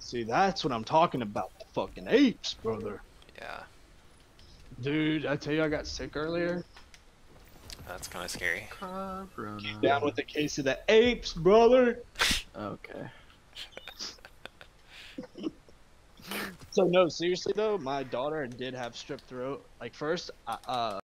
See, that's what I'm talking about. The fucking apes, brother. Yeah, Dude, I tell you, I got sick earlier. that's kind of scary. Corona. Down with the case of the apes, brother. Okay. So no, seriously though, my daughter did have strep throat. Like first,